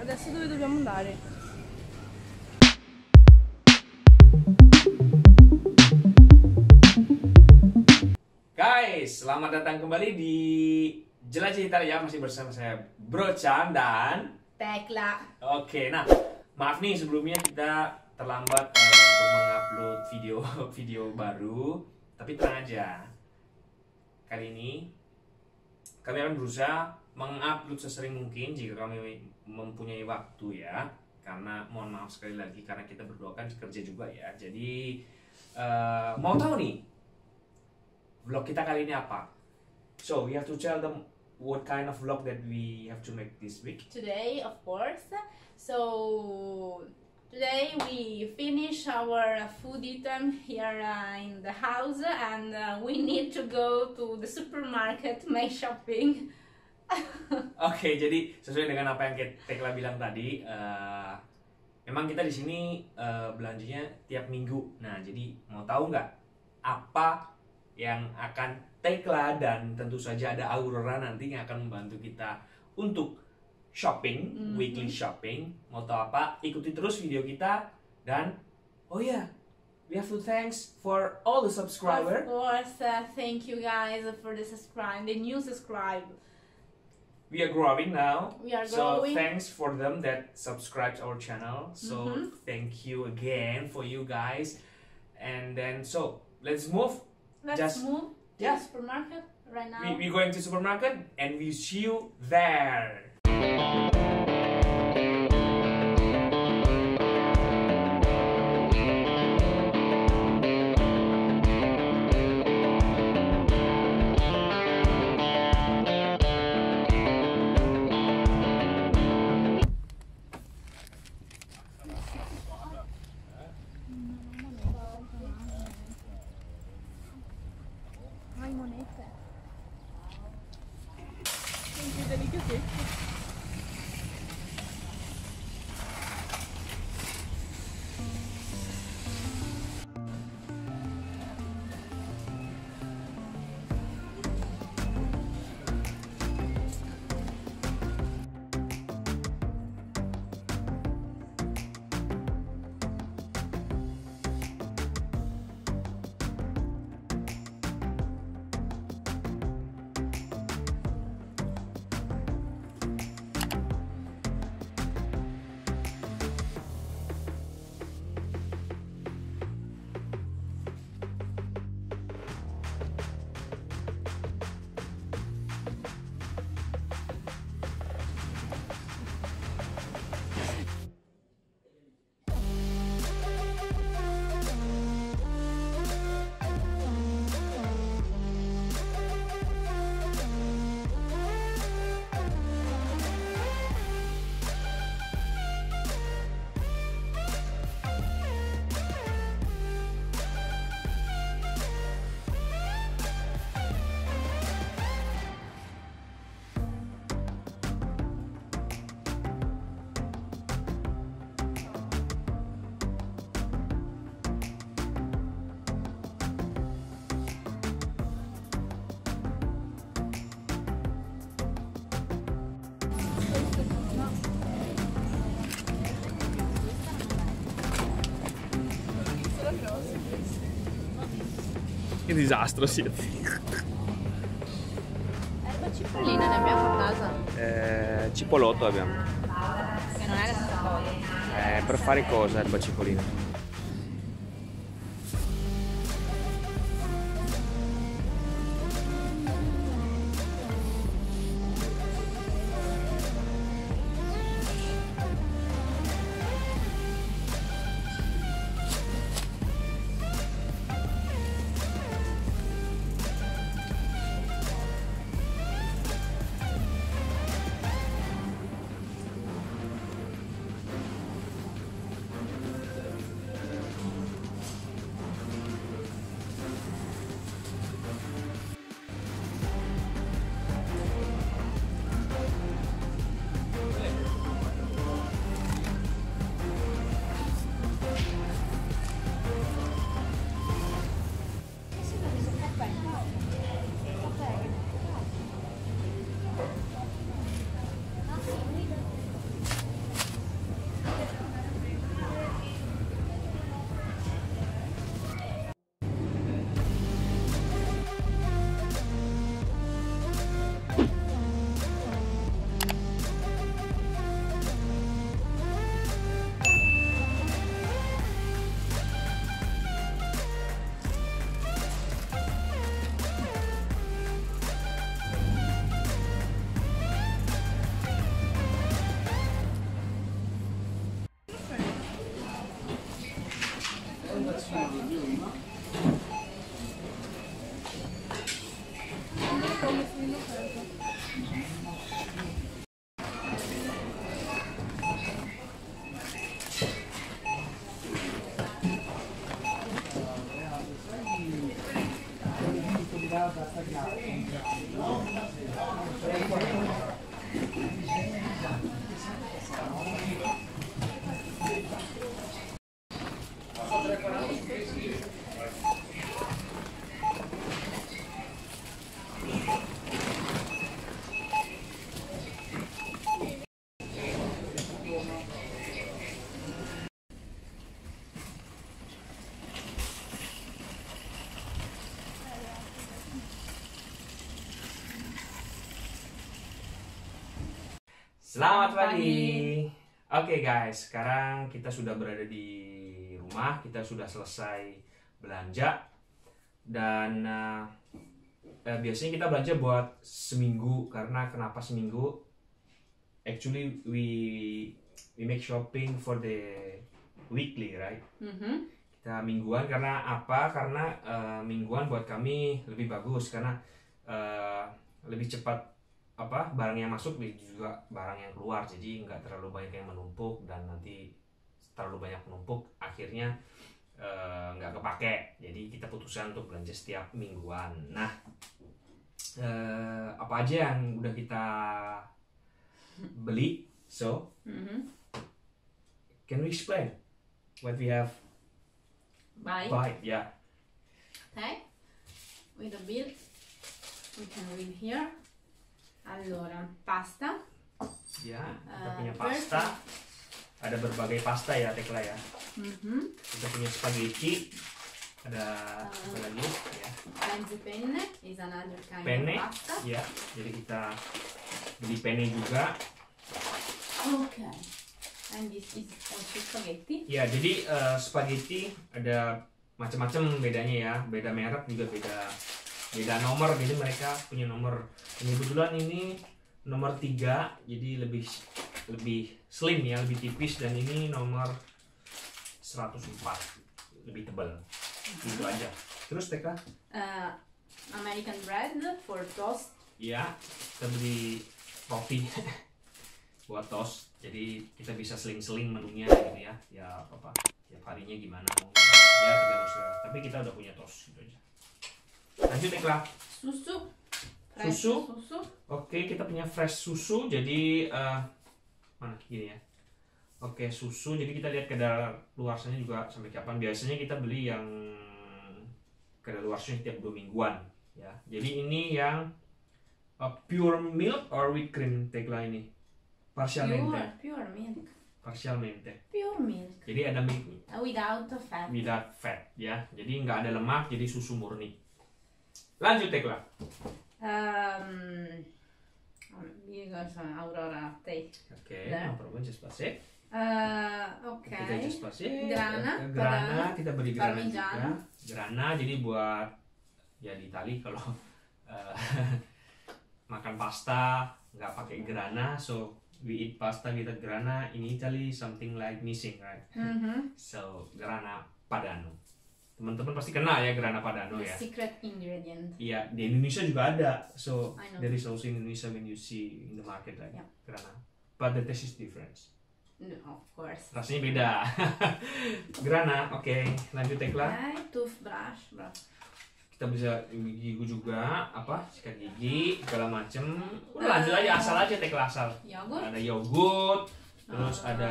Adesso dove dobbiamo andare? Guys, selamat datang kembali di Jelajah Italia. Masih bersama saya Bro Chan dan Tekla. Oke, nah maaf nih sebelumnya kita terlambat untuk mengupload video baru. Tapi tenang aja, kali ini kami akan berusaha mengupload sesering mungkin jika kami mempunyai waktu ya. Karena mohon maaf sekali lagi karena kita berdua kan kerja juga ya. Jadi mau tahu nih vlog kita kali ini apa? So we have to tell them what kind of vlog that we have to make this week. Today, of course. So today we finish our food item here in the house, and we need to go to the supermarket make shopping. Oke, jadi sesuai dengan apa yang Tekla bilang tadi, memang kita di sini belanjanya tiap minggu. Nah, jadi mau tahu nggak apa yang akan Tekla dan tentu saja ada Aurora nanti yang akan membantu kita untuk shopping, weekly shopping. Mau tahu apa? Ikuti terus video kita dan oh ya, we have to thanks for all the subscriber. Of course, thank you guys for the subscribe, the new subscribe. We are growing now. We are so growing. thanks for them that subscribed our channel. So thank you again for you guys. And then so let's move. Let's move to yeah. the supermarket right now. We're going to supermarket and we see you there. Hai monete. Senti delicatezza. Che disastro siete. Erba cipollina ne abbiamo a casa. Cipolotto abbiamo. Che non è la stessa cosa. Per fare cosa erba cipollina? Selamat pagi. Oke guys, sekarang kita sudah berada di rumah, kita sudah selesai belanja dan biasanya kita belanja buat seminggu. Karena kenapa seminggu? Actually we make shopping for the weekly, right? Kita mingguan karena apa? Karena mingguan buat kami lebih bagus karena lebih cepat barang yang masuk juga barang yang keluar, jadi nggak terlalu banyak yang menumpuk dan nanti terlalu banyak menumpuk akhirnya nggak kepake. Jadi kita putuskan untuk belanja setiap mingguan. Nah, apa aja yang udah kita beli? So can we explain what we have buy? Yeah. Okay, with the bill we can read here. Allora, pasta. Ya, kita punya pasta. Ada berbagai pasta ya, Tekla ya. Kita punya spaghetti. Ada apa lagi? Ya. Mezze penne is another kind Penne, of pasta. ya. Jadi kita beli penne juga. Okay. And this is also spaghetti. Ya, jadi spaghetti ada macam-macam bedanya ya. Beda merek juga beda nomor, jadi mereka punya nomor. Ini kebetulan ini nomor 3, jadi lebih slim ya, lebih tipis, dan ini nomor 104, lebih tebal. Gitu aja. Terus TK? American bread for toast. Ya, kita beli roti buat toast. Jadi kita bisa seling-seling menunya gitu ya. Ya apa? Tiap harinya gimana mau. Ya tergantung selera. Tapi kita udah punya toast gitu aja. Lanjut Tekla. Susu. Oke, kita punya fresh susu. Jadi mana gini ya. Oke, susu. Jadi kita lihat kadaluarsanya juga sampai kapan. Biasanya kita beli yang kadaluarsanya tiap 2 mingguan ya. Jadi ini yang pure milk or with cream, Tekla ini. Parzialmente. Pure milk. Parzialmente. Pure milk. Jadi ada milk Without fat. without fat ya. Jadi nggak ada lemak, jadi susu murni. Lanjut Tekla. Aurora latte. Oke, no problem, just pass it. Okay. Kita just pass it. Grana, kita beri grana juga. Parmigiano. Grana jadi buat ya di Itali kalau makan pasta nggak pakai grana, so we eat pasta kita grana. In Italy something like missing, right? So grana padano. Teman-teman pasti kenal ya grana padano ya. Secret ingredient. Iya, di Indonesia juga ada. So I know. there is also in Indonesia when you see in the market like Yeah. grana. But the taste is different. No, of course. Rasanya beda. Grana, oke. Lanjut Tekla. Okay, toothbrush, bro. Kita bisa gigi juga, sikat gigi, segala macem. Udah lanjut aja, asal aja Tekla, asal. Yogurt. Ada yogurt, terus ada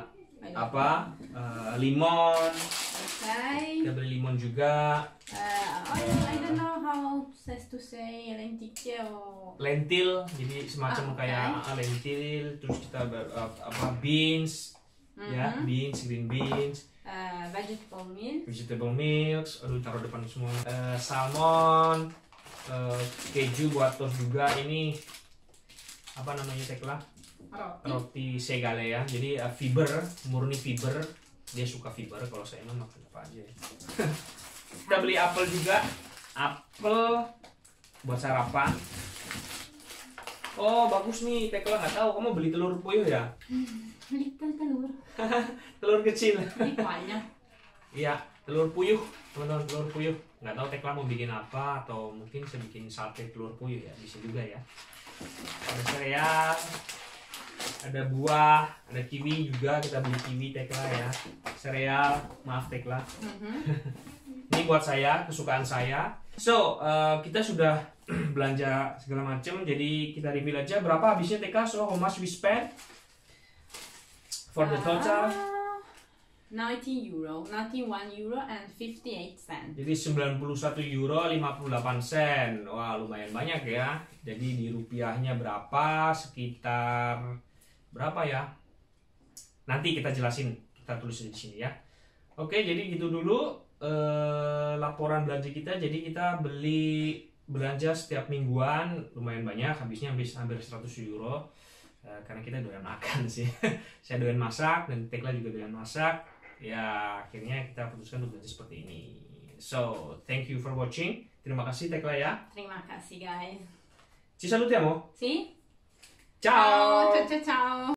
limon. Okay. Kita beli limon juga. I don't know how to say lenticchie or Lentil, jadi semacam kayak lentil. Terus kita beans, ya beans, green beans. Vegetable milks, aduh taruh depan semua. Salmon, keju buat toast juga. Ini apa namanya Tekla? Roti segale ya. Jadi fiber, murni fiber. Dia suka fiber, kalau saya mah makan apa aja ya. Kita beli apel juga. Apel buat sarapan. Oh bagus nih Tekla, nggak tahu kamu beli telur puyuh ya? Little telur. Telur kecil. Ini banyak. Iya, telur puyuh, teman-teman, telur puyuh. Nggak tahu Tekla mau bikin apa, atau mungkin saya bikin sate telur puyuh ya, bisa juga ya. Ada sereal, ada buah, ada kiwi juga, kita beli kiwi Tekla ya. Sereal, maaf Tekla. Ini buat saya, kesukaan saya. So, kita sudah belanja segala macam, jadi kita reveal aja berapa habisnya Tekla. So, how much we spend for the total? 90 euro, 91 euro and 58 cents. Jadi 91 euro 58 sen. Wah, lumayan banyak ya. Jadi di rupiahnya berapa? Sekitar berapa ya? Nanti kita jelasin, kita tulis di sini ya. Oke, jadi gitu dulu laporan belanja kita. Jadi kita belanja setiap mingguan lumayan banyak, habisnya hampir 100 euro. Karena kita doyan makan sih. Saya doyan masak dan Tekla juga doyan masak. Ya, akhirnya kita putuskan untuk belanja seperti ini. So, thank you for watching. Terima kasih Tekla ya. Terima kasih guys. Ci salutiamo. Sì? Ciao. Ciao ciao ciao.